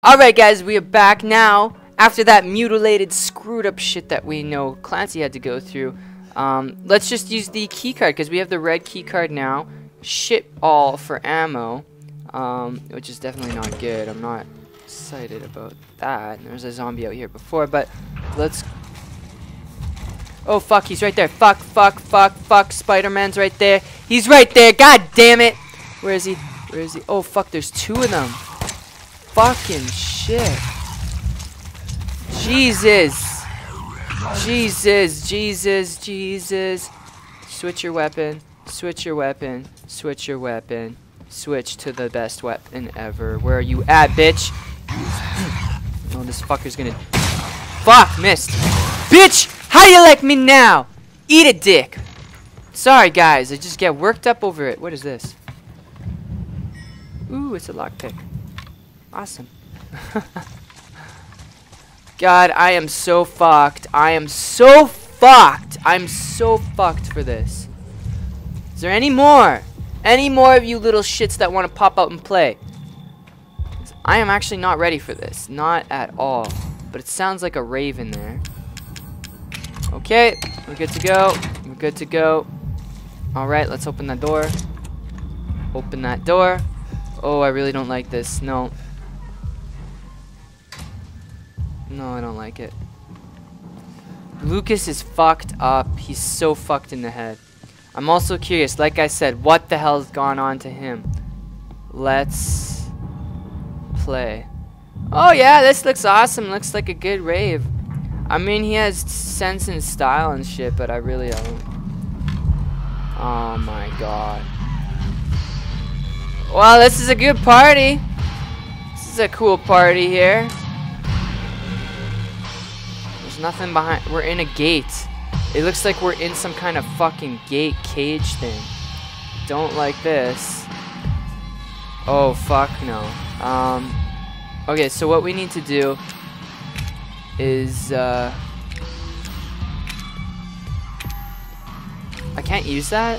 Alright guys, we are back now. After that mutilated, screwed up shit that we know Clancy had to go through. Let's just use the key card because we have the red key card now. Shit all for ammo. Which is definitely not good. I'm not excited about that. There's a zombie out here before, but let's... Oh fuck, he's right there. Fuck, fuck, fuck, fuck. Spider-Man's right there. He's right there. God damn it. Where is he? Where is he? Oh fuck, there's two of them. Fucking shit. Jesus. Jesus, Jesus, Jesus. Switch your weapon. Switch your weapon. Switch your weapon. Switch to the best weapon ever. Where are you at, bitch? Oh, this fucker's gonna... Fuck, missed. Bitch! How do you like me now? Eat a dick. Sorry, guys. I just get worked up over it. What is this? Ooh, it's a lockpick. Awesome. God, I am so fucked. I am so fucked. I'm so fucked for this. Is there any more? Any more of you little shits that want to pop out and play? I am actually not ready for this. Not at all. But it sounds like a rave in there. Okay, we're good to go. We're good to go. Alright, let's open that door. Open that door. Oh, I really don't like this. No. No, I don't like it. Lucas is fucked up. He's so fucked in the head. I'm also curious, like I said, what the hell's gone on to him? Let's play. Oh yeah, this looks awesome. Looks like a good rave. I mean, he has sense and style and shit, but I really don't. Oh my god. Well, this is a good party. This is a cool party here. There's nothing behind. We're in a gate. It looks like we're in some kind of fucking gate cage thing. Don't like this. Oh, fuck no. Okay, so what we need to do is, I can't use that?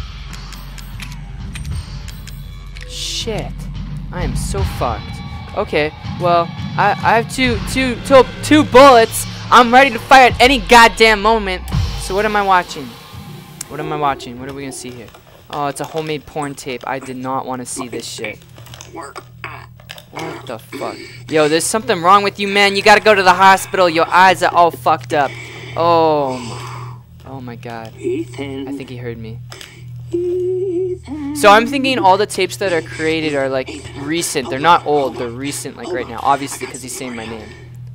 Shit. I am so fucked. Okay, well, I have two bullets. I'm ready to fire at any goddamn moment. So what am I watching? What am I watching? What are we gonna see here? Oh, it's a homemade porn tape. I did not want to see this shit. What the fuck? Yo, there's something wrong with you, man. You gotta go to the hospital. Your eyes are all fucked up. Oh my god. I think he heard me. So I'm thinking all the tapes that are created are like recent. They're not old. They're recent, like right now. Obviously, because he's saying my name.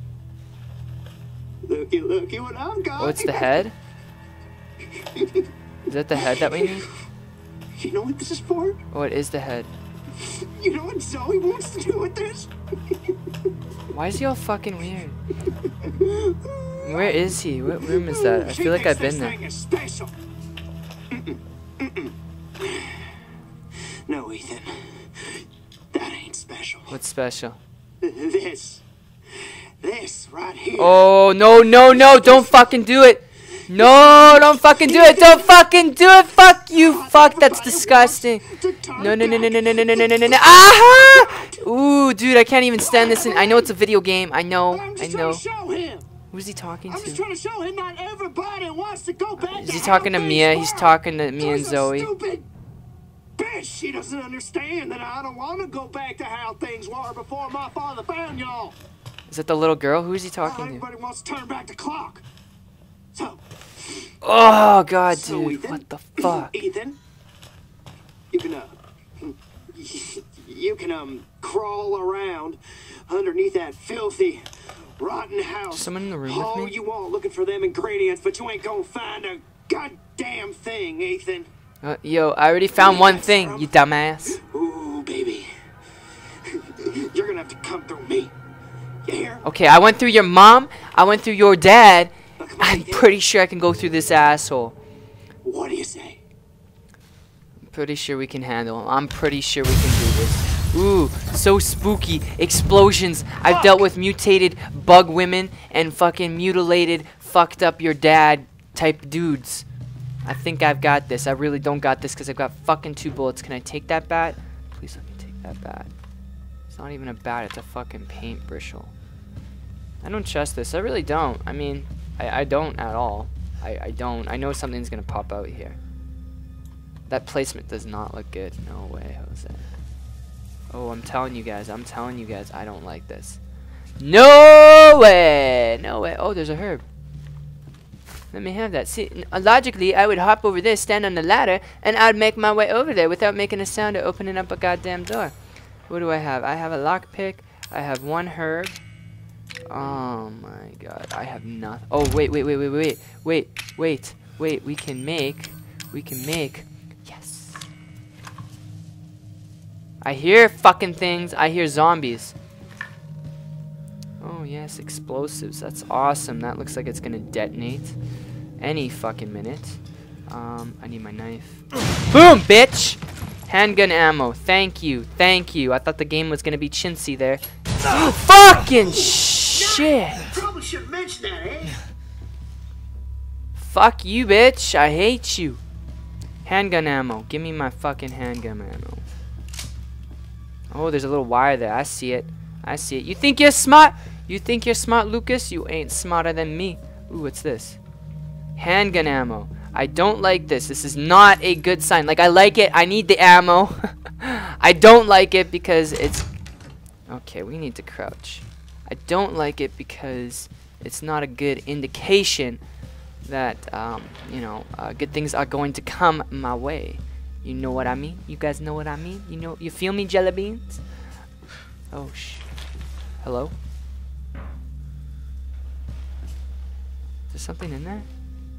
Looky, looky what I've got. Oh, it's the head? Is that the head that we need? You know what this is for? Oh, it is the head. You know what Zoe wants to do with this? Why is he all fucking weird? Where is he? What room is that? I feel like I've been there. No, Ethan. That ain't special. What's special? This right here. Oh, no, no, no. Don't fucking do it. No, don't fucking do it. Don't fucking do it. Fuck you. Fuck, that's disgusting. No, no, no, no, no, no, no, no, no, no, no. Aha! Ooh, dude, I can't even stand this. I know it's a video game. I know. I know. Who's he talking to? I'm just trying to show him not everybody wants to go back. Is he talking to Mia? He's talking to me and Zoe. Bitch, she doesn't understand that I don't want to go back to how things were before my father found y'all. Is that the little girl? Who is he talking to? Everybody wants to turn back the clock. So. Oh god, dude, Ethan, what the fuck? Ethan, you can crawl around underneath that filthy, rotten house. Is someone in the room with me? All you want looking for them ingredients, but you ain't gonna find a goddamn thing, Ethan. Yo, I already found one thing, you dumbass. Ooh, baby. You're gonna have to come through me. You hear? Okay, I went through your mom, I went through your dad. I'm pretty sure I can go through this asshole. What do you say? I'm pretty sure we can handle him. I'm pretty sure we can do this. Ooh, so spooky. Explosions. I've dealt with mutated bug women and fucking mutilated, fucked up your dad type dudes. I think I've got this. I really don't got this because I've got fucking 2 bullets. Can I take that bat? Please let me take that bat. not even a bat, it's a fucking paint bristle. I don't trust this. I really don't. I mean, I don't at all. I don't. I know something's gonna pop out here. That placement does not look good. No way, Jose. Oh, I'm telling you guys, I don't like this. No way! No way. Oh, there's a herb. Let me have that. See, logically, I would hop over there, stand on the ladder, and I'd make my way over there without making a sound or opening up a goddamn door. What do I have? I have a lockpick. I have one herb. Oh my god. I have nothing. Oh, wait. We can make. Yes. I hear fucking things. I hear zombies. Oh, yes. Explosives. That's awesome. That looks like it's gonna detonate any fucking minute. I need my knife. Boom, bitch! Handgun ammo. Thank you. I thought the game was gonna be chintzy there. Fucking shit! Probably should mention that, eh? Fuck you, bitch. I hate you. Handgun ammo. Give me my fucking handgun ammo. Oh, there's a little wire there. I see it. You think you're smart? Lucas? You ain't smarter than me. Ooh, what's this? Handgun ammo. I don't like this. This is not a good sign. Like, I like it. I need the ammo. I don't like it because it's... Okay, we need to crouch. I don't like it because it's not a good indication that, you know, good things are going to come my way. You know what I mean? You guys know what I mean? You feel me, jelly beans? Oh, hello? Is there something in there?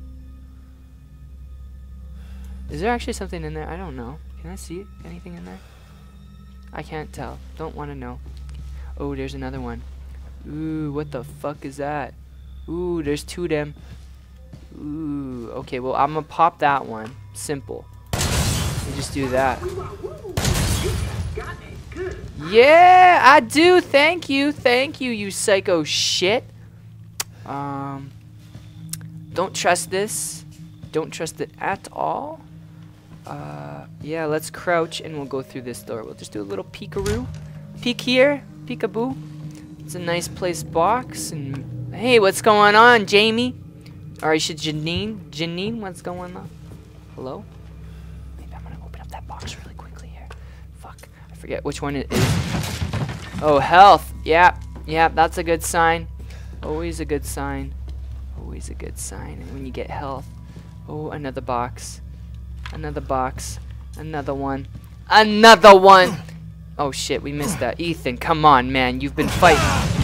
Is there actually something in there? I don't know. Can I see it? Anything in there? I can't tell. Don't want to know. Oh, there's another one. Ooh, what the fuck is that? Ooh, there's two of them. Ooh, okay, well, I'm gonna pop that one. Simple. You just do that. Yeah, I do. Thank you, you psycho shit. Don't trust this. Don't trust it at all. Yeah, let's crouch and we'll go through this door. We'll just do a little peekaroo. Peek here, peekaboo. It's a nice place box. And hey, what's going on, Jamie? Or I should Janine, what's going on? Hello? Maybe I'm gonna open up that box really quickly here. Fuck, I forget which one it is. Oh, health. Yeah, that's a good sign. Always a good sign. Always a good sign. And when you get health. Oh, another box. Another box. Another one. Another one! Oh shit, we missed that. Ethan, come on, man. You've been fighting.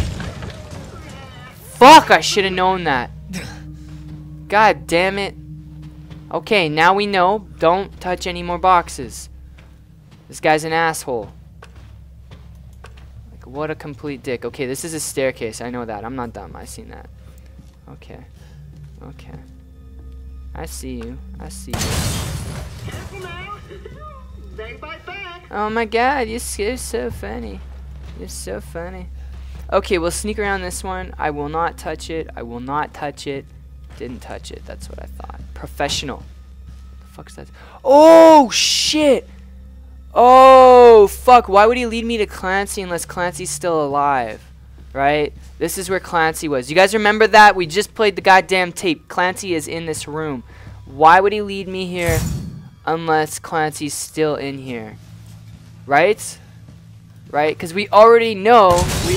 Fuck, I should have known that. God damn it. Okay, now we know. Don't touch any more boxes. This guy's an asshole. Like, what a complete dick. Okay, this is a staircase. I know that. I'm not dumb. I've seen that. Okay. Okay. I see you. Careful now. They bite back. Oh my god, you're so funny. You're so funny. Okay, we'll sneak around this one. I will not touch it. Didn't touch it. That's what I thought. Professional. The fuck's that? Oh shit! Oh fuck! Why would he lead me to Clancy unless Clancy's still alive? Right? This is where Clancy was. You guys remember that? We just played the goddamn tape. Clancy is in this room. Why would he lead me here unless Clancy's still in here? Right? Right? Because we already know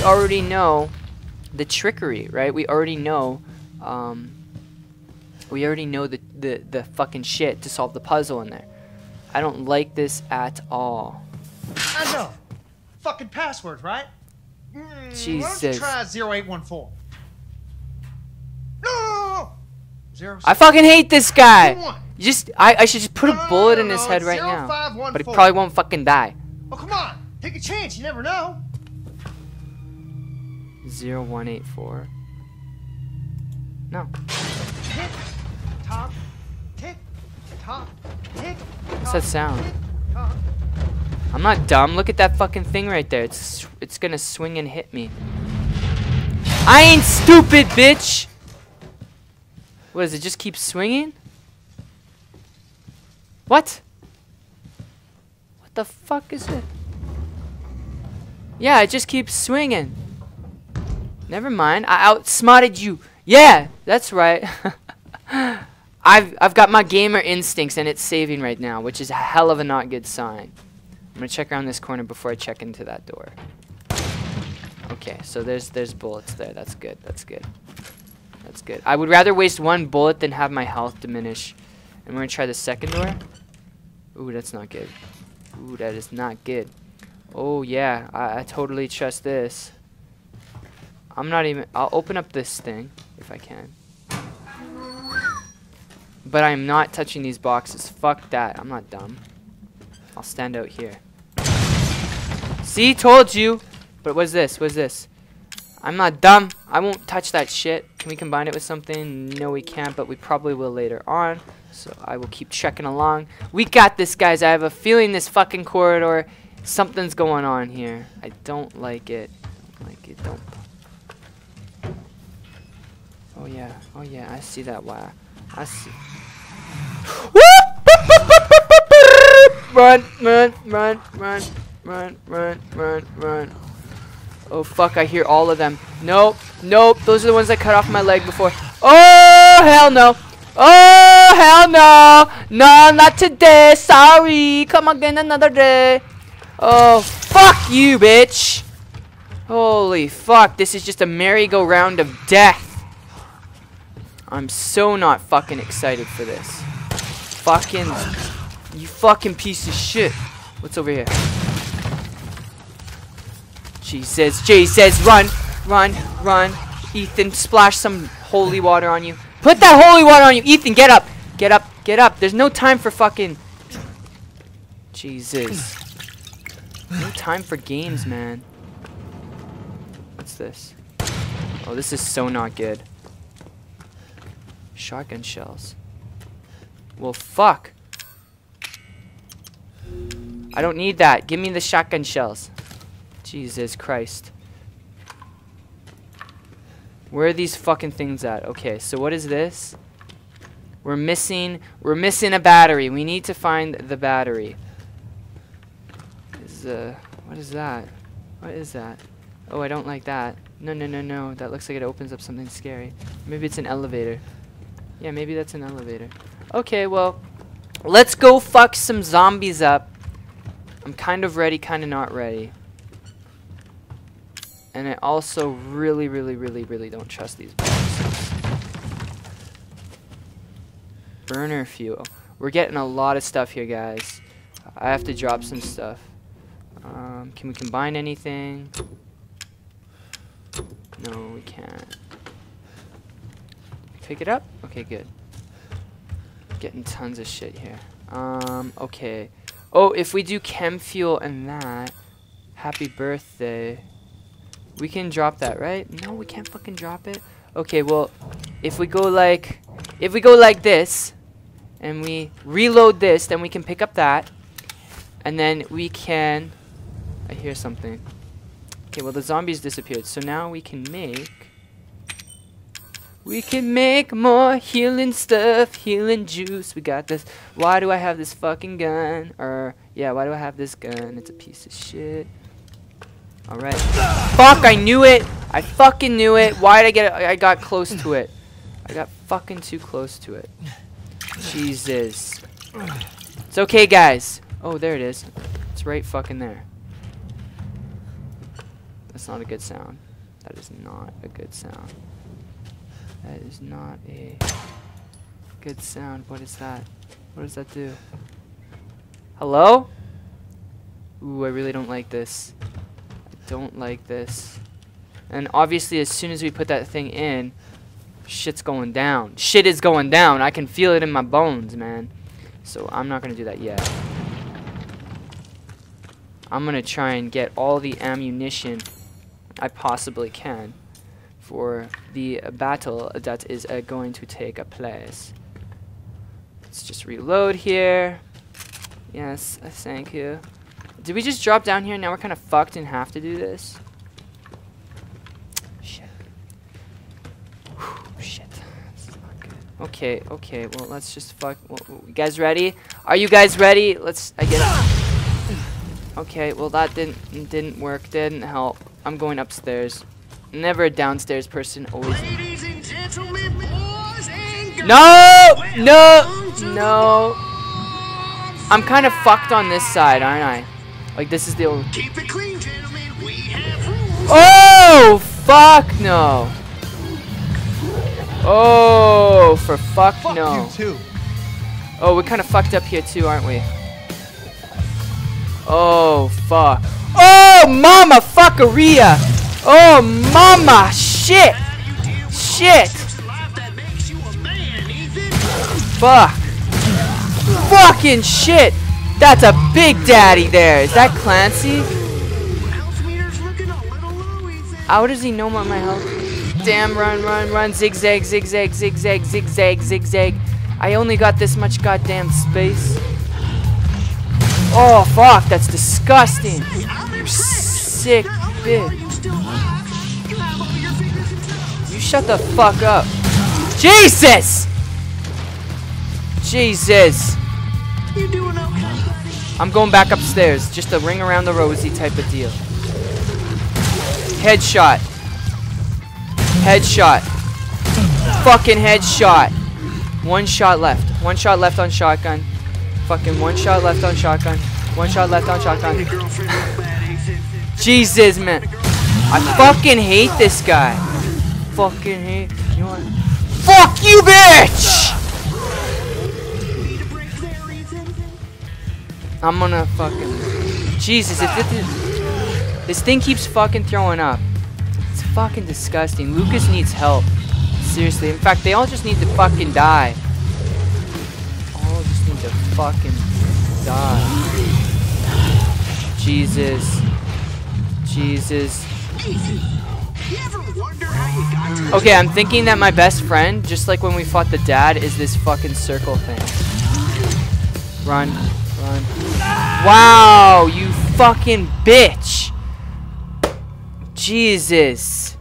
the trickery, right? We already know the fucking shit to solve the puzzle in there. I don't like this at all. I know. Fucking password, right? Jesus. Why don't you try 0814? No! I fucking hate this guy. I should just put a bullet in his head right now. But he probably won't fucking die. Oh, come on. Take a chance. You never know. 0184. No. Tick, tock, tick, tock, tick. What's that sound? Tick, tock. I'm not dumb. Look at that fucking thing right there. It's gonna swing and hit me. I ain't stupid, bitch. What does it just keep swinging? What? What the fuck is it? Yeah, it just keeps swinging. Never mind. I outsmarted you. Yeah, that's right. I've got my gamer instincts and it's saving right now, which is a hell of a not good sign. I'm gonna check around this corner before I check into that door. Okay, so there's bullets there. That's good. That's good. That's good. I would rather waste one bullet than have my health diminish. And we're gonna try the second door. Ooh, that's not good. Ooh, that is not good. Oh yeah, I totally trust this. I'll open up this thing if I can. But I'm not touching these boxes. Fuck that. I'm not dumb. I'll stand out here. See, told you. But what's this? What's this? I'm not dumb. I won't touch that shit. Can we combine it with something? No, we can't, but we probably will later on. So I will keep checking along. We got this, guys. I have a feeling this fucking corridor, something's going on here. I don't like it. Don't. Oh yeah. Oh yeah. I see that wire. I see. Run, run, run, run, run, run, run, run. Oh fuck, I hear all of them. Nope, nope, those are the ones that cut off my leg before. Oh hell no. Oh hell no. No, not today. Sorry. Come again another day. Oh fuck you, bitch. Holy fuck, this is just a merry-go-round of death. I'm so not fucking excited for this. You fucking piece of shit. What's over here? Jesus, run, run, run. Ethan, splash some holy water on you. Put that holy water on you. Ethan, get up. Get up, get up. There's no time for fucking... Jesus. No time for games, man. What's this? Oh, this is so not good. Shotgun shells. Well, fuck. I don't need that. Give me the shotgun shells. Jesus Christ. Where are these fucking things at? Okay, so what is this? We're missing a battery. We need to find the battery. What is that? What is that? Oh, I don't like that. No, no, no, no. That looks like it opens up something scary. Maybe it's an elevator. Yeah, maybe that's an elevator. Okay, well, let's go fuck some zombies up. I'm kind of ready, kind of not ready. And I also really, really, really, really don't trust these boxes. Burner fuel. We're getting a lot of stuff here, guys. I have to drop some stuff. Can we combine anything? No, we can't. Pick it up? Okay, good. Getting tons of shit here. Okay. Oh, if we do chem fuel and that, happy birthday. We can drop that, right? No, we can't fucking drop it. Okay, well, if we go like this, and we reload this, then we can pick up that, and then we can. I hear something. Okay, well the zombies disappeared, so now we can make more healing stuff, healing juice. We got this. Why do I have this fucking gun? Or yeah, why do I have this gun? It's a piece of shit. Alright. Fuck, I knew it! I fucking knew it! Why did I get it? I got close to it. I got fucking too close to it. Jesus. It's okay, guys. Oh, there it is. It's right fucking there. That's not a good sound. That is not a good sound. That is not a good sound. What is that? What does that do? Hello? Ooh, I really don't like this. Don't like this. And obviously as soon as we put that thing in, shit's going down. Shit is going down. I can feel it in my bones, man. So I'm not gonna do that yet. I'm gonna try and get all the ammunition I possibly can for the battle that is going to take place. Let's just reload here. Yes, thank you. Did we just drop down here and now we're kind of fucked and have to do this? Shit. Whew, shit. This is not good. Okay, okay, well, let's just fuck. Well, you guys ready? Are you guys ready? Let's, I guess. Okay, well that didn't work. Didn't help. I'm going upstairs. Never a downstairs person. Always. Ladies and gentlemen, boys and girls. No. I'm kind of fucked on this side, aren't I? Like this is the old. Keep it clean, gentlemen. We have rules. Oh fuck no. Oh, for fuck no. You too. Oh, we're kind of fucked up here too, aren't we? Oh, fuck. Oh, mama fuckeria. Oh, mama. Shit. Shit. Fuck. Fucking shit. That's a big daddy there. Is that Clancy? How does he know my health? Damn, run, zigzag, zigzag, zigzag, zigzag, zigzag. I only got this much goddamn space. Oh, fuck, that's disgusting. You sick bitch. You shut the fuck up. Jesus! Jesus. I'm going back upstairs. Just a ring around the rosy type of deal. Headshot. Headshot. Fucking headshot. One shot left. One shot left on shotgun. Fucking one shot left on shotgun. One shot left on shotgun. Jesus, man. I fucking hate this guy. Fucking hate. You know what? Fuck you, bitch! I'm gonna fucking. Jesus, if this thing keeps fucking throwing up. It's fucking disgusting. Lucas needs help. Seriously. In fact, they all just need to fucking die. All just need to fucking die. Jesus. Jesus. Okay, I'm thinking that my best friend, just like when we fought the dad, is this fucking circle thing. Run. Run. Wow, you fucking bitch. Jesus.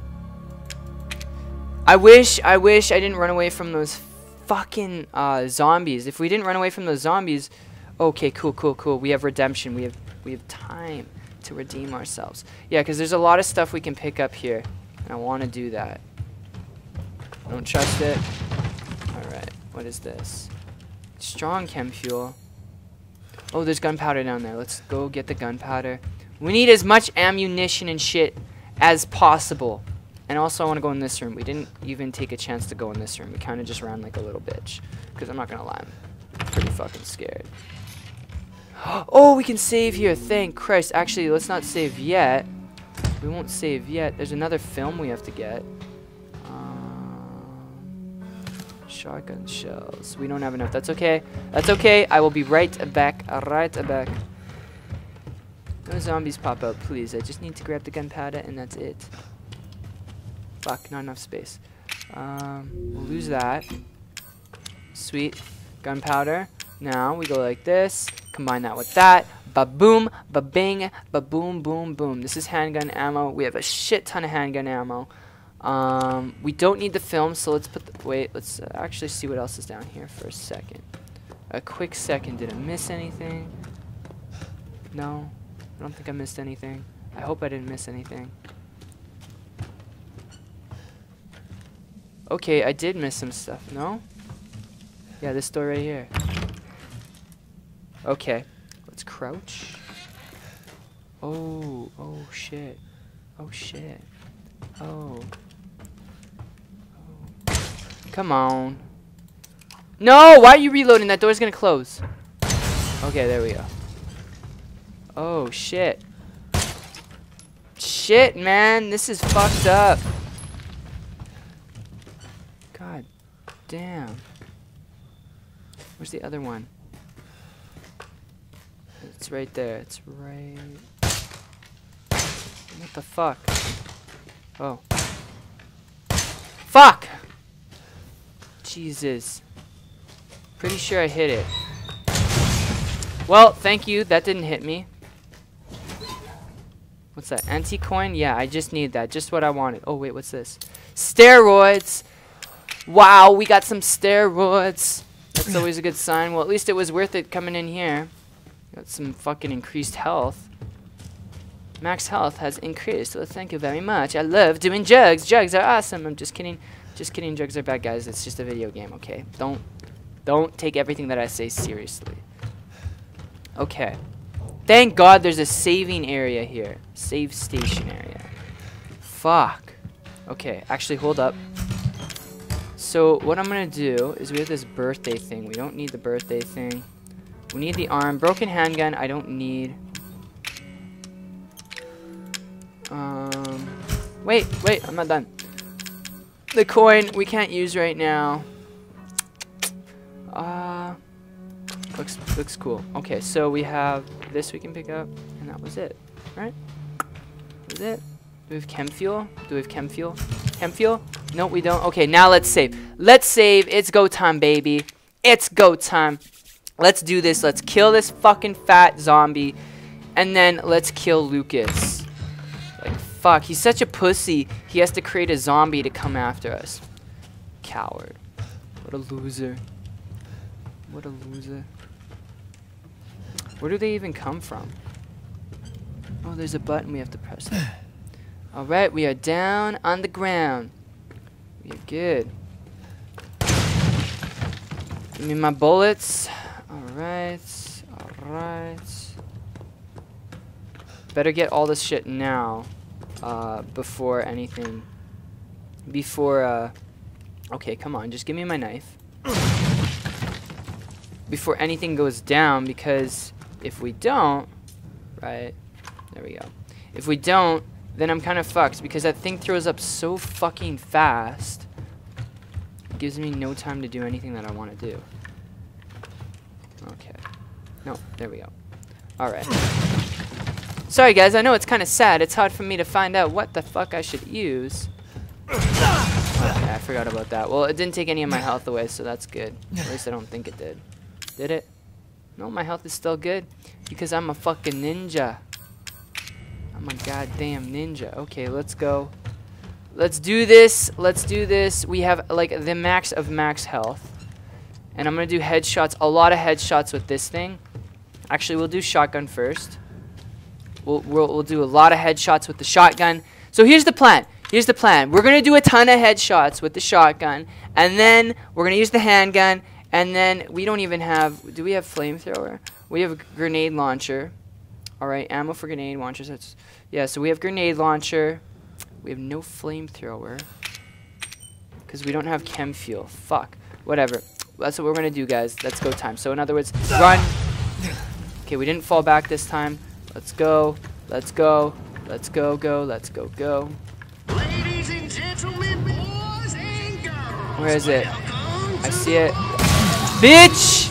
I wish I didn't run away from those fucking zombies. If we didn't run away from those zombies, okay, cool. We have redemption. We have time to redeem ourselves. Yeah, because there's a lot of stuff we can pick up here, and I want to do that. I don't trust it. All right, what is this? Strong chem fuel. Oh, there's gunpowder down there. Let's go get the gunpowder. We need as much ammunition and shit as possible. And also, I want to go in this room. We didn't even take a chance to go in this room. We kind of just ran like a little bitch. Because I'm not going to lie, I'm pretty fucking scared. Oh, we can save here. Thank Christ. Actually, let's not save yet. We won't save yet. There's another film we have to get. Shotgun shells. We don't have enough. That's okay. That's okay. I will be right back. Right back. No zombies pop out, please. I just need to grab the gunpowder and that's it. Fuck, not enough space. We'll lose that. Sweet. Gunpowder. Now we go like this. Combine that with that. Ba-boom, ba-bing, ba-boom, boom, boom. This is handgun ammo. We have a shit ton of handgun ammo. We don't need the film, so let's put the... Wait, let's actually see what else is down here for a second. A quick second. Did I miss anything? No. I don't think I missed anything. I hope I didn't miss anything. Okay, I did miss some stuff. No? Yeah, this door right here. Okay. Let's crouch. Oh shit. Oh shit. Oh. Come on. No! Why are you reloading? That door's gonna close. Okay, there we go. Oh, shit. Shit, man. This is fucked up. God damn. Where's the other one? It's right there. It's right... What the fuck? Oh. Fuck! Jesus. Pretty sure I hit it. Well, thank you. That didn't hit me. What's that? Anti-coin? Yeah, I just need that. Just what I wanted. Oh, wait, what's this? Steroids! Wow, we got some steroids. That's always a good sign. Well, at least it was worth it coming in here. Got some fucking increased health. Max health has increased. Well, thank you very much. I love doing jugs. Jugs are awesome. I'm just kidding. Just kidding. Jugs are bad, guys. It's just a video game, okay? Don't take everything that I say seriously. Okay. Thank God there's a saving area here. Save station area. Fuck. Okay, actually, hold up. So, what I'm gonna do is we have this birthday thing. We don't need the birthday thing. We need the arm. Broken handgun, I don't need. Wait, I'm not done. The coin we can't use right now. Looks cool. Okay, so we have this we can pick up, and that was it, right? That was it. Do we have chem fuel? Do we have chem fuel? Chem fuel? No, we don't. Okay, now let's save. Let's save. It's go time, baby. It's go time. Let's do this. Let's kill this fucking fat zombie, and then let's kill Lucas. Like, fuck, he's such a pussy. He has to create a zombie to come after us. Coward. What a loser. What a loser. Where do they even come from? Oh, there's a button we have to press. Alright, we are down on the ground. We are good. Give me my bullets. Alright. Alright. Better get all this shit now. Before anything. Before, okay, come on. Just give me my knife. Before anything goes down, because if we don't, right, there we go. If we don't, then I'm kind of fucked, because that thing throws up so fucking fast. It gives me no time to do anything that I want to do. Okay. No, there we go. Alright. Sorry guys, I know it's kind of sad. It's hard for me to find out what the fuck I should use. Okay, I forgot about that. Well, it didn't take any of my health away, so that's good. At least I don't think it did. Did it? No, my health is still good. Because I'm a fucking ninja. I'm a goddamn ninja. Okay, let's go. Let's do this. Let's do this. We have, like, the max of max health. And I'm going to do headshots. A lot of headshots with this thing. Actually, we'll do shotgun first. We'll do a lot of headshots with the shotgun. So here's the plan. Here's the plan. We're going to do a ton of headshots with the shotgun. And then we're going to use the handgun. And then we don't even have... Do we have flamethrower? We have a grenade launcher. Alright, ammo for grenade launchers. That's, yeah, so we have grenade launcher. We have no flamethrower. Because we don't have chem fuel. Fuck. Whatever. That's what we're going to do, guys. Let's go time. So in other words, run. Okay, we didn't fall back this time. Let's go. Let's go. Let's go, go. Let's go, go. Ladies and gentlemen, boys and girls. Where is it? I see it. Bitch!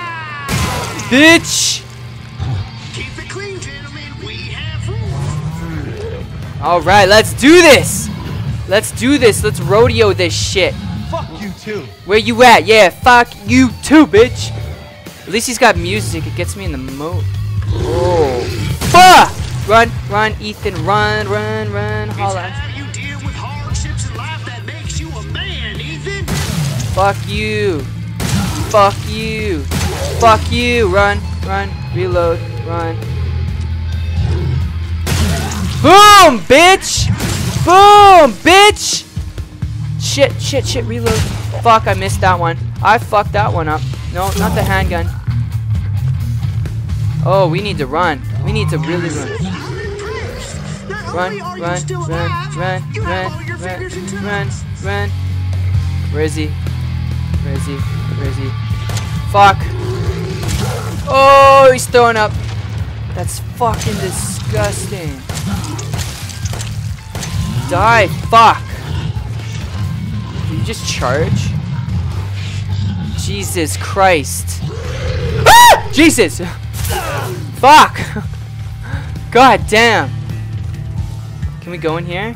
Bitch! Keep it clean, gentlemen. We have rules. Alright, let's do this! Let's do this. Let's rodeo this shit. Fuck you too. Where you at? Yeah, fuck you too, bitch. At least he's got music. It gets me in the mood. Oh. Fuck! Run, run, Ethan, run, run, run. Holla. It's how you deal with hardships in life that makes you a man, Ethan. Fuck you. Fuck you. Fuck you. Run, run, reload, run. Boom, bitch! Boom, bitch! Shit, shit, shit, reload. Fuck, I missed that one. I fucked that one up. No, not the handgun. Oh, we need to run. We need to really run. Run, run, run, run, run, run, run, run. Where is he? Where is he? Where is he? Fuck. Oh, he's throwing up. That's fucking disgusting. Die. Fuck. Did you just charge? Jesus Christ. Ah! Jesus. Fuck. God damn. Can we go in here?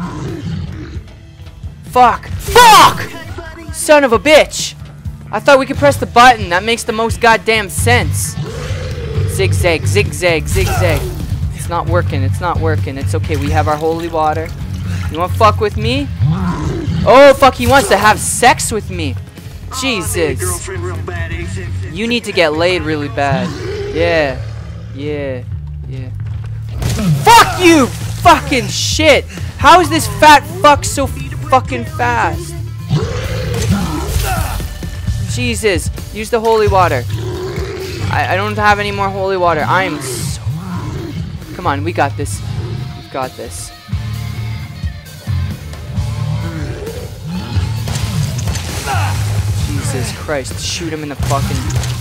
Fuck. Fuck! Son of a bitch. I thought we could press the button. That makes the most goddamn sense. Zigzag, zigzag, zigzag. It's not working. It's not working. It's okay. We have our holy water. You want to fuck with me? Oh, fuck. He wants to have sex with me. Jesus. You need to get laid really bad. Yeah. Yeah. Yeah. Fuck you! Fucking shit! How is this fat fuck so fucking fast? Jesus! Use the holy water. I don't have any more holy water. I am so... Come on, we got this. We've got this. Jesus Christ. Shoot him in the fucking...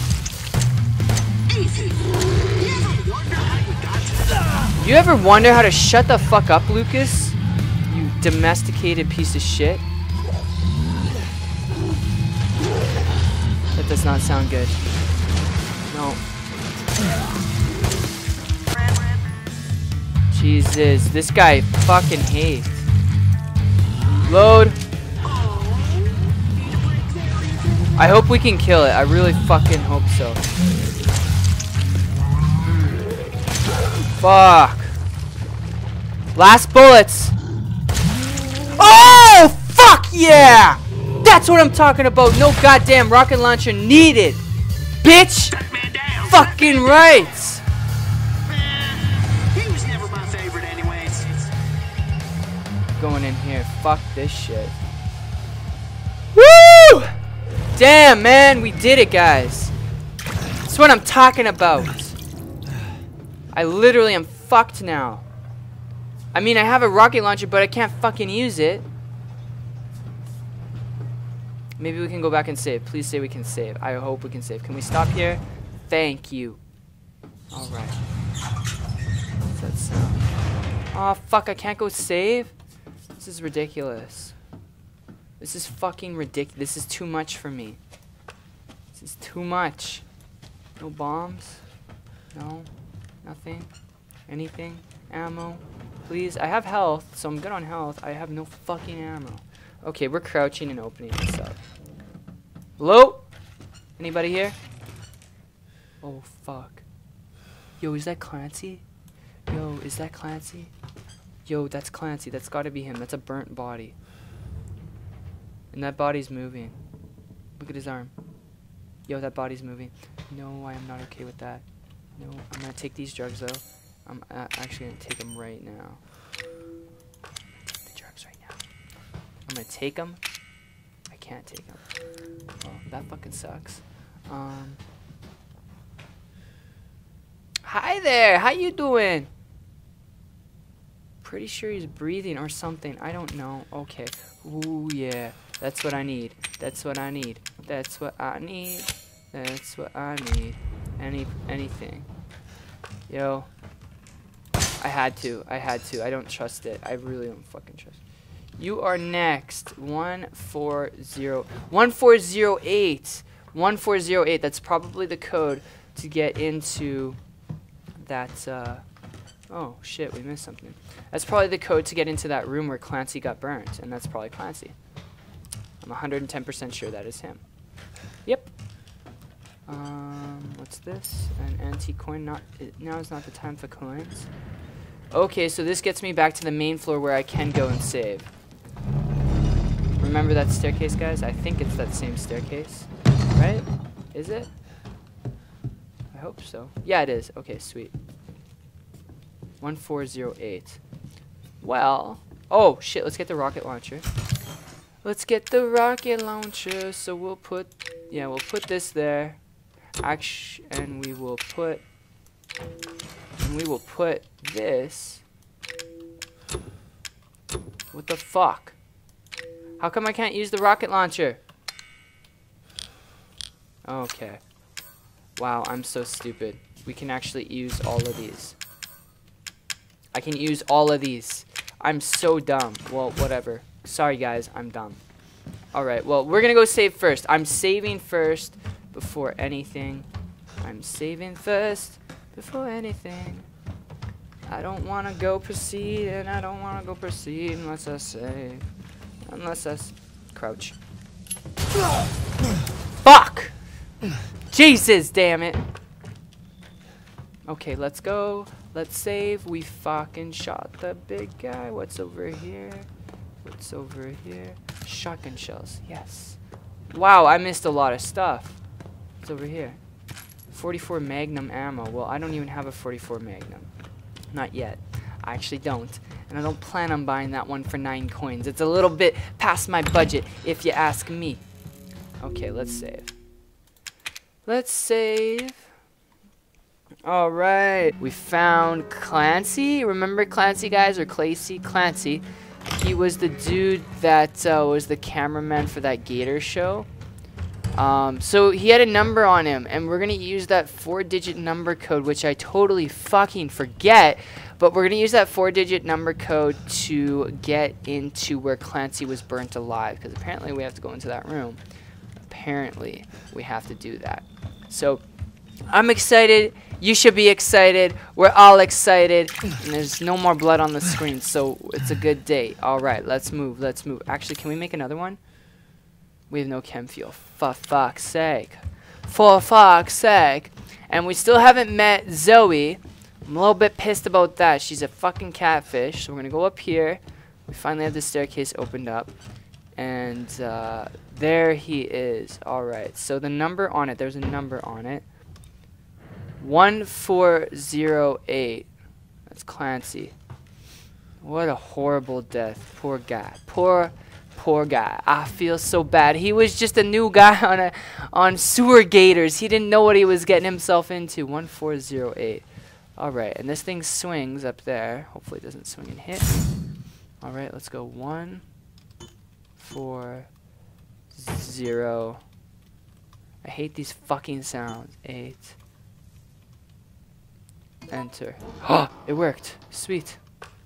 You ever wonder how to shut the fuck up, Lucas? You domesticated piece of shit. That does not sound good. No. Jesus, this guy fucking hates. Load. I hope we can kill it. I really fucking hope so. Fuck. Last bullets. Oh, fuck yeah! That's what I'm talking about. No goddamn rocket launcher needed. Bitch. Fucking right. He was never my favorite anyways. Going in here. Fuck this shit. Woo! Damn, man. We did it, guys. That's what I'm talking about. I literally am fucked now. I mean, I have a rocket launcher, but I can't fucking use it. Maybe we can go back and save. Please say we can save. I hope we can save. Can we stop here? Thank you. Alright. What's that sound? Oh, fuck. I can't go save? This is ridiculous. This is fucking ridiculous. This is too much for me. This is too much. No bombs? No? Nothing? Anything? Ammo? Please? I have health, so I'm good on health. I have no fucking ammo. Okay, we're crouching and opening this up. Hello? Anybody here? Oh, fuck. Yo, is that Clancy? Yo, is that Clancy? Yo, that's Clancy. That's gotta be him. That's a burnt body. And that body's moving. Look at his arm. Yo, that body's moving. No, I am not okay with that. No, I'm gonna take these drugs, though. I'm actually gonna take them right now. Take the drugs right now. I'm gonna take them. I can't take them. Oh, that fucking sucks. Hi there. How you doing? Pretty sure he's breathing or something. I don't know. Okay. Ooh, yeah. That's what I need. That's what I need. That's what I need. That's what I need. Anything. Yo. I had to. I don't trust it. I really don't fucking trust it. You are next. 1408. 1408. That's probably the code to get into that, oh, shit, we missed something. That's probably the code to get into that room where Clancy got burnt, and that's probably Clancy. I'm 110% sure that is him. Yep. What's this? An antique coin. Now is not the time for coins. Okay, so this gets me back to the main floor where I can go and save. Remember that staircase, guys? I think it's that same staircase. Right? Is it? I hope so. Yeah, it is. Okay, sweet. 1408. Well, oh shit, let's get the rocket launcher. Let's get the rocket launcher. So we'll put, yeah, we'll put this there. And we will put this. What the fuck? How come I can't use the rocket launcher? Okay. Wow, I'm so stupid. We can actually use all of these. I can use all of these. I'm so dumb. Well, whatever. Sorry, guys. I'm dumb. Alright, well, we're gonna go save first. I'm saving first before anything. I'm saving first before anything. I don't wanna go proceed, and I don't wanna go proceed unless I save. Unless I crouch. Fuck! Jesus, damn it. Okay, let's go. Let's save. We fucking shot the big guy. What's over here? What's over here? Shotgun shells. Yes. Wow, I missed a lot of stuff. What's over here? 44 Magnum ammo. Well, I don't even have a 44 Magnum. Not yet. I actually don't. And I don't plan on buying that one for 9 coins. It's a little bit past my budget, if you ask me. Okay, let's save. Let's save. Alright. We found Clancy. Remember Clancy, guys? Or Clancy? Clancy. He was the dude that was the cameraman for that Gator show. So he had a number on him, and we're gonna use that 4-digit number code, which I totally fucking forget, but we're gonna use that 4-digit number code to get into where Clancy was burnt alive, because apparently we have to go into that room. Apparently we have to do that. So I'm excited. You should be excited. We're all excited. And there's no more blood on the screen, so it's a good day. All right, let's move. Let's move. Actually, can we make another one? We have no chem fuel. For fuck's sake. For fuck's sake. And we still haven't met Zoe. I'm a little bit pissed about that. She's a fucking catfish. So we're going to go up here. We finally have the staircase opened up. And there he is. Alright. So the number on it. There's a number on it. 1408. That's Clancy. What a horrible death. Poor guy. Poor guy. I feel so bad. He was just a new guy on Sewer Gators. He didn't know what he was getting himself into. 1408. Alright, and this thing swings up there. Hopefully it doesn't swing and hit. Alright, let's go 140. I hate these fucking sounds. 8. Enter. Oh, it worked. Sweet.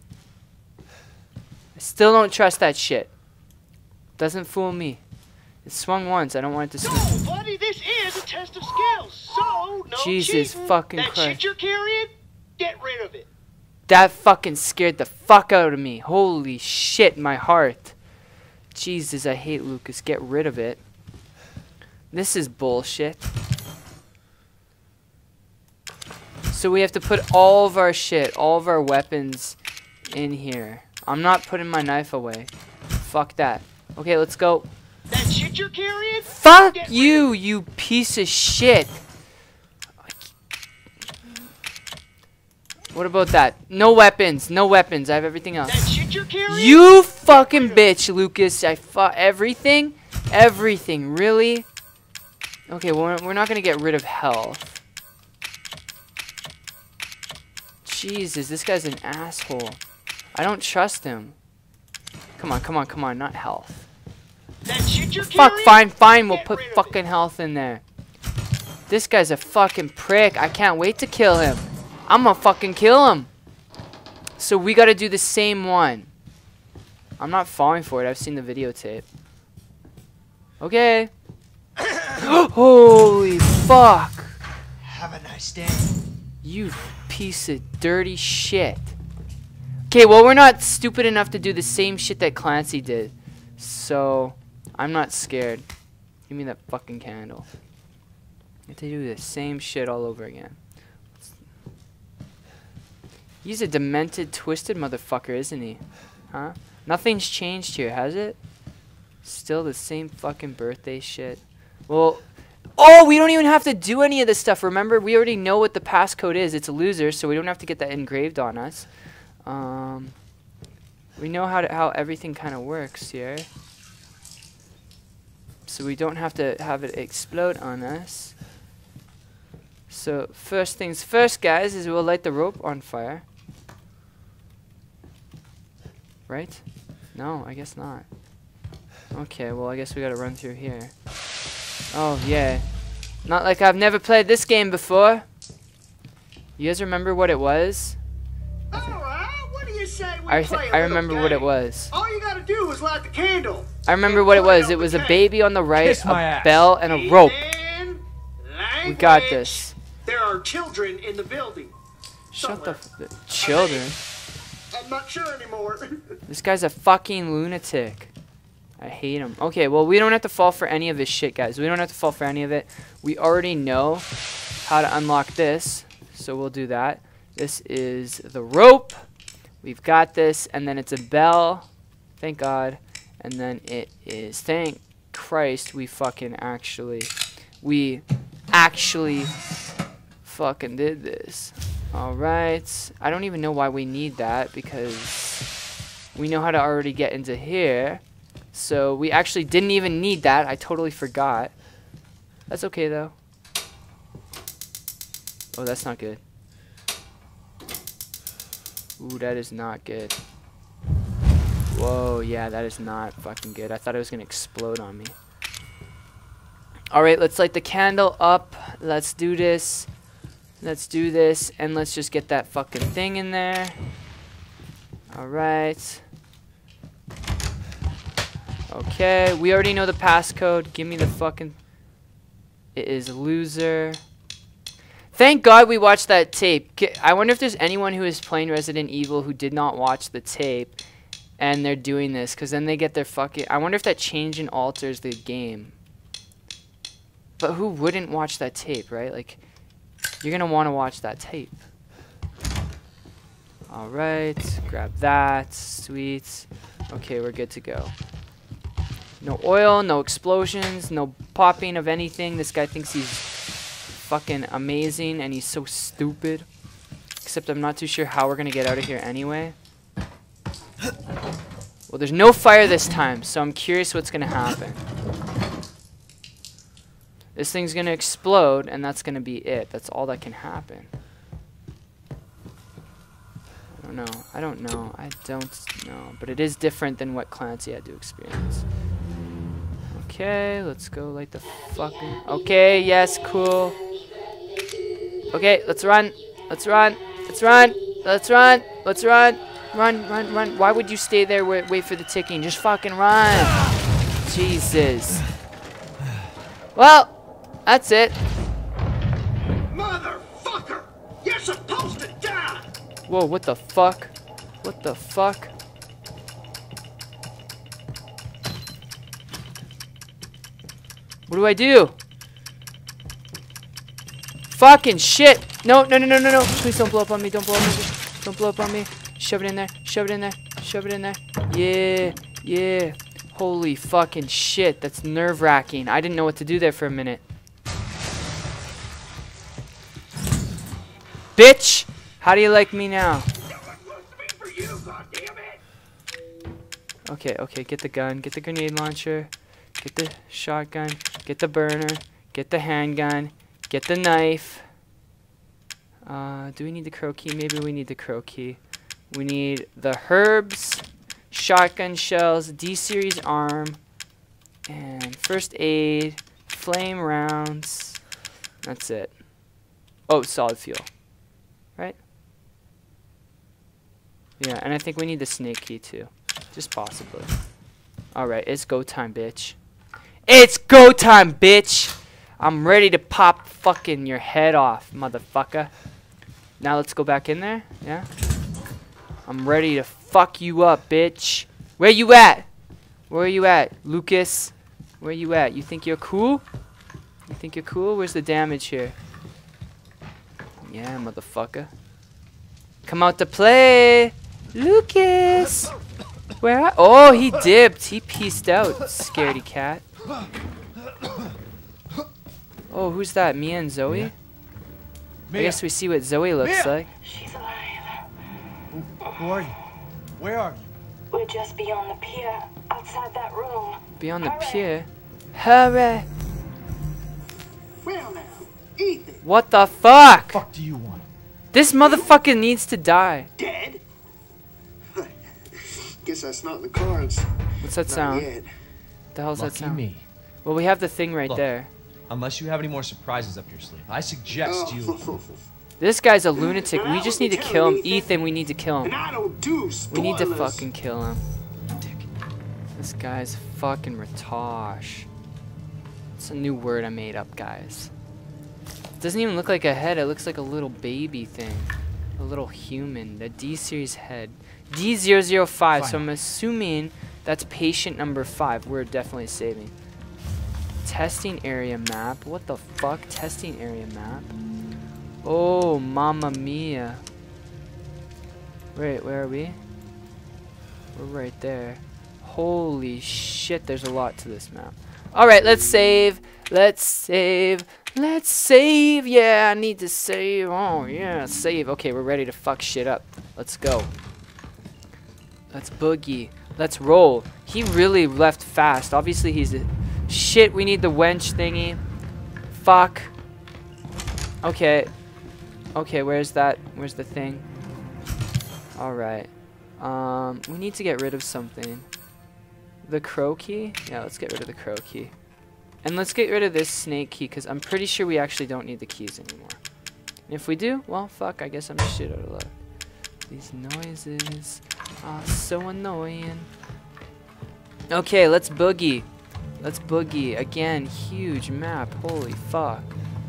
I still don't trust that shit. Doesn't fool me. It swung once. I don't want it to swing. No, buddy, this is a test of skills. So, no Jesus cheating. fucking that Christ. shit you're carrying, get rid of it. That fucking scared the fuck out of me. Holy shit, my heart. Jesus, I hate Lucas. Get rid of it. This is bullshit. So we have to put all of our shit, all of our weapons in here. I'm not putting my knife away. Fuck that. Okay, let's go. That shit you're carrying? Fuck you, you piece of shit. What about that? No weapons, no weapons. I have everything else. That shit you're carrying? You fucking bitch, Lucas. I fought everything? Everything, really? Okay, well, we're not gonna get rid of health. Jesus, this guy's an asshole. I don't trust him. Come on, come on, come on, not health. That shit you're Fuck, carrying? fine, we'll put fucking health in there. This guy's a fucking prick. I can't wait to kill him. I'm gonna fucking kill him. So we gotta do the same one. I'm not falling for it. I've seen the videotape. Okay. Holy fuck. Have a nice day. You piece of dirty shit. Okay, well, we're not stupid enough to do the same shit that Clancy did. So, I'm not scared. Give me that fucking candle. You have to do the same shit all over again. He's a demented, twisted motherfucker, isn't he? Huh? Nothing's changed here, has it? Still the same fucking birthday shit. Well, oh, we don't even have to do any of this stuff. Remember, we already know what the passcode is. It's a loser, so we don't have to get that engraved on us. We know how everything kind of works here. So we don't have to have it explode on us. So first things first, guys, is we'll light the rope on fire. Right? No, I guess not. Okay, well, I guess we gotta run through here. Oh, yeah. Not like I've never played this game before. You guys remember what it was? I remember what it was. All you gotta do is light the candle. I remember what it was. It was a baby on the right, a bell, and a rope. We got this. There are children in the building. Shut the children. I'm not sure anymore. This guy's a fucking lunatic. I hate him. Okay, well, we don't have to fall for any of this shit, guys. We don't have to fall for any of it. We already know how to unlock this, so we'll do that. This is the rope. We've got this, and then it's a bell. Thank God. And then it is, thank Christ, we actually fucking did this. Alright. I don't even know why we need that, because we know how to already get into here. So we actually didn't even need that. I totally forgot. That's okay, though. Oh, that's not good. Ooh, that is not good. Whoa, yeah, that is not fucking good. I thought it was gonna explode on me. Alright, let's light the candle up. Let's do this. Let's do this. And let's just get that fucking thing in there. Alright. Okay, we already know the passcode. Give me the fucking... It is loser. Thank God we watched that tape. I wonder if there's anyone who is playing Resident Evil who did not watch the tape and they're doing this, because then they get their fucking... I wonder if that change and alters the game. But who wouldn't watch that tape, right? Like, you're going to want to watch that tape. Alright, grab that. Sweet. Okay, we're good to go. No oil, no explosions, no popping of anything. This guy thinks he's fucking amazing and he's so stupid. Except I'm not too sure how we're gonna get out of here anyway. Well, there's no fire this time, so I'm curious what's gonna happen. This thing's gonna explode and that's gonna be it. That's all that can happen. I don't know. I don't know. But it is different than what Clancy had to experience. Okay, let's go light the fucking... Okay, yes, cool. Okay, let's run. Let's run. Let's run. Let's run. Let's run. Run, run, run. Why would you stay there, wait for the ticking? Just fucking run. Jesus. Well, that's it. Motherfucker! You're supposed to die! Whoa, what the fuck? What the fuck? What do I do? Fucking shit! No, no, no, no, no, no. Please don't blow up on me. Don't blow up on me. Don't blow up on me. Shove it in there. Shove it in there. Shove it in there. Yeah. Yeah. Holy fucking shit. That's nerve-wracking. I didn't know what to do there for a minute. Bitch! How do you like me now? Okay, okay. Get the gun. Get the grenade launcher. Get the shotgun. Get the burner. Get the handgun. Get the knife. Do we need the crow key? Maybe we need the crow key. We need the herbs, shotgun shells, D-series arm, and first aid, flame rounds. That's it. Oh, solid fuel. Right? Yeah, and I think we need the snake key too. Just possibly. Alright, it's go time, bitch. It's go time, bitch! I'm ready to pop fucking your head off, motherfucker. Now let's go back in there. Yeah? I'm ready to fuck you up, bitch. Where you at? Where are you at, Lucas? Where you at? You think you're cool? You think you're cool? Where's the damage here? Yeah, motherfucker. Come out to play! Lucas! Where? Oh, he dipped. He pieced out, scaredy cat. Oh, who's that? Mia and Zoe? Mia? I guess we see what Zoe looks like. She's alive. Who are you? Where are you? We're just beyond the pier, outside that room. Beyond the Hurry. pier? Hurry! Well now, Ethan, What the fuck? Fuck do you want? This motherfucker needs to die. dead? Guess that's not in the cards. What's that Not sound? yet. The hell's that Lucky sound? me. Well, we have the thing right Look. there. Unless you have any more surprises up your sleeve, I suggest you. Oh. This guy's a lunatic. We just need to kill him. Ethan, we need to kill And him. I don't do spoilers. We need to fucking kill him. This guy's fucking retosh. It's a new word I made up, guys. It doesn't even look like a head. It looks like a little baby thing. A little human. The D-series head. D005. So I'm assuming that's patient number 5. We're definitely saving. Testing area map. What the fuck? Testing area map. Oh, mamma mia. Wait, where are we? We're right there. Holy shit, there's a lot to this map. Alright, let's save. Let's save. Let's save. Yeah, I need to save. Oh, yeah, save. Okay, we're ready to fuck shit up. Let's go. Let's boogie. Let's roll. He really left fast. Obviously, he's a... Shit, we need the wench thingy. Fuck. Okay. Okay, where's that? Where's the thing? Alright. We need to get rid of something. The crow key? Yeah, let's get rid of the crow key. And let's get rid of this snake key, because I'm pretty sure we actually don't need the keys anymore. And if we do, well, fuck, I guess I'm shit out of luck. These noises are so annoying. Okay, let's boogie. Let's boogie. Again, huge map. Holy fuck.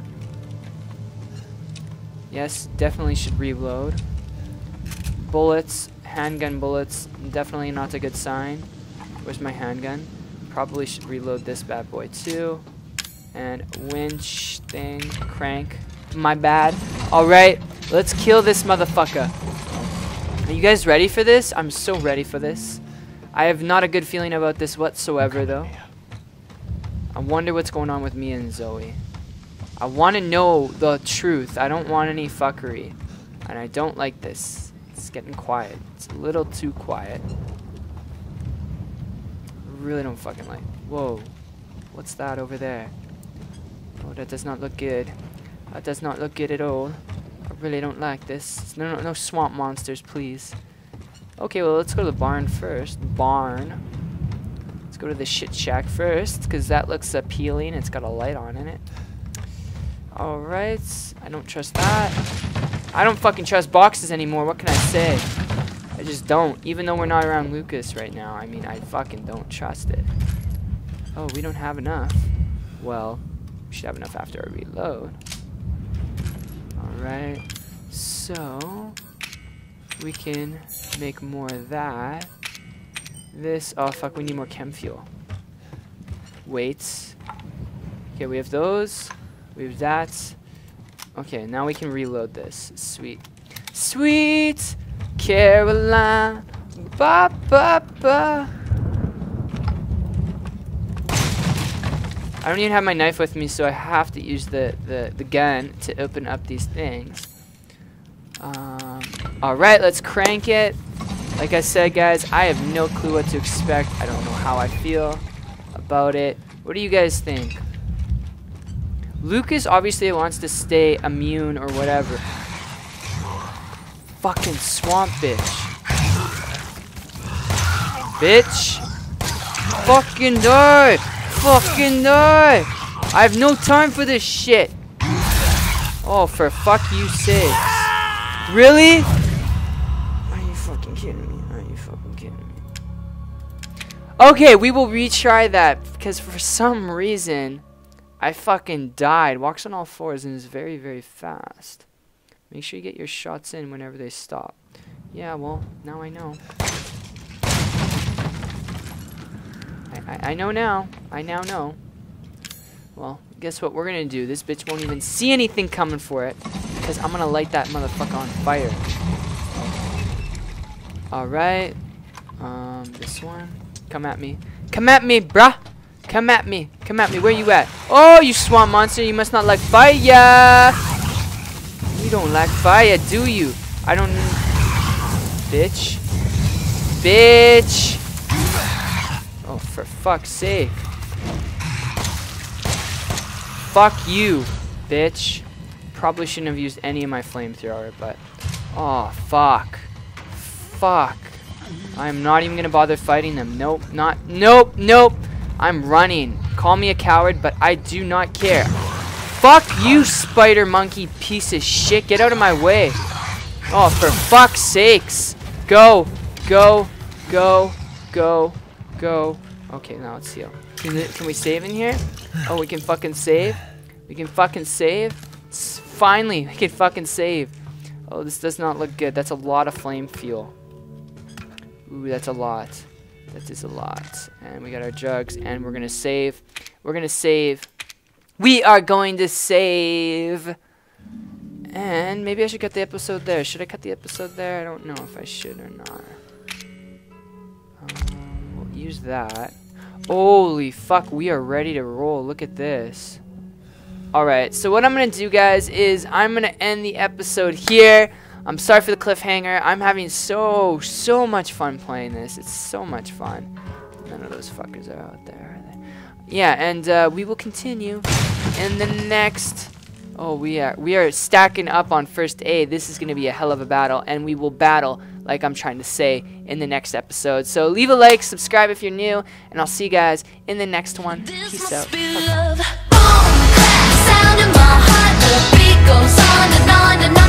Yes, definitely should reload. Bullets, handgun bullets, definitely not a good sign. Where's my handgun? Probably should reload this bad boy too. And winch thing, crank. My bad. Alright, let's kill this motherfucker. Are you guys ready for this? I'm so ready for this. I have not a good feeling about this whatsoever though. I wonder what's going on with me and Zoe. I want to know the truth. I don't want any fuckery. And I don't like this. It's getting quiet. It's a little too quiet. Really don't fucking like. Whoa, what's that over there? Oh, that does not look good. That does not look good at all. I really don't like this. No swamp monsters, please. Okay, well, let's go to the barn first. Barn. Let's go to the shit shack first, because that looks appealing. It's got a light on in it. Alright, I don't trust that. I don't fucking trust boxes anymore. What can I say? I just don't. Even though we're not around Lucas right now. I mean, I fucking don't trust it. Oh, we don't have enough. Well, we should have enough after I reload. Alright. So, we can make more of that. This. Oh, fuck. We need more chem fuel. Weights. Okay, we have those. We have that. Okay, now we can reload this. Sweet. Sweet Caroline. Ba ba ba. I don't even have my knife with me, so I have to use the gun to open up these things. Alright, let's crank it. Like I said, guys, I have no clue what to expect. I don't know how I feel about it. What do you guys think? Lucas obviously wants to stay immune or whatever. Fucking swamp bitch. Bitch. Fucking die. Fucking die. I have no time for this shit. Oh, for fuck you sakes. Really? Are you fucking kidding me? Are you fucking kidding me? Okay, we will retry that because for some reason I fucking died. Walks on all fours and is very, very fast. Make sure you get your shots in whenever they stop. Yeah, well, now I know. I know now. I now know. Well, guess what we're gonna do? This bitch won't even see anything coming for it. Because I'm gonna light that motherfucker on fire. Alright. This one. Come at me. Come at me, bruh! Come at me. Come at me. Where you at? Oh, you swamp monster. You must not like fire. You don't like fire, do you? I don't... Bitch. Bitch. Oh, for fuck's sake. Fuck you, bitch. Probably shouldn't have used any of my flamethrower, but... Oh, fuck. Fuck. I'm not even gonna bother fighting them. Nope, not... Nope, nope. I'm running. Call me a coward, but I do not care. Fuck you, spider monkey piece of shit. Get out of my way. Oh, for fuck's sakes. Go. Go. Go. Go. Go. Okay, now let's heal. Can we save in here? Oh, we can fucking save? We can fucking save? Finally, we can fucking save. Oh, this does not look good. That's a lot of flame fuel. Ooh, that's a lot. That is a lot. And we got our jugs, and we're gonna save. We're gonna save. We are going to save. And maybe I should cut the episode there. Should I cut the episode there? I don't know if I should or not. We'll use that. Holy fuck, we are ready to roll. Look at this. Alright, so what I'm going to do, guys, is I'm going to end the episode here. I'm sorry for the cliffhanger. I'm having so much fun playing this. It's so much fun. None of those fuckers are out there, are they? Yeah, and we will continue in the next... Oh, we are stacking up on first aid. This is going to be a hell of a battle, and we will battle, like I'm trying to say, in the next episode. So leave a like, subscribe if you're new, and I'll see you guys in the next one. Peace out. Sound in my heart, the beat goes on and on and on.